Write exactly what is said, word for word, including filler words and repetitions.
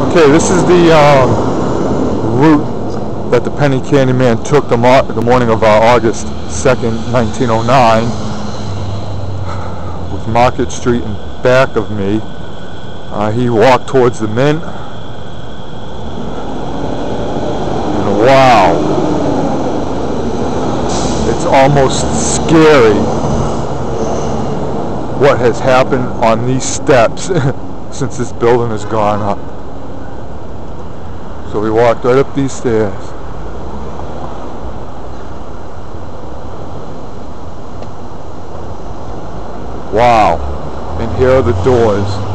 Okay, this is the um, route that the Penny Candy Man took the, mo the morning of uh, August second, nineteen oh nine, with Market Street in back of me. Uh, he walked towards the Mint, and wow, it's almost scary what has happened on these steps since this building has gone up. So we walked right up these stairs. Wow. And here are the doors.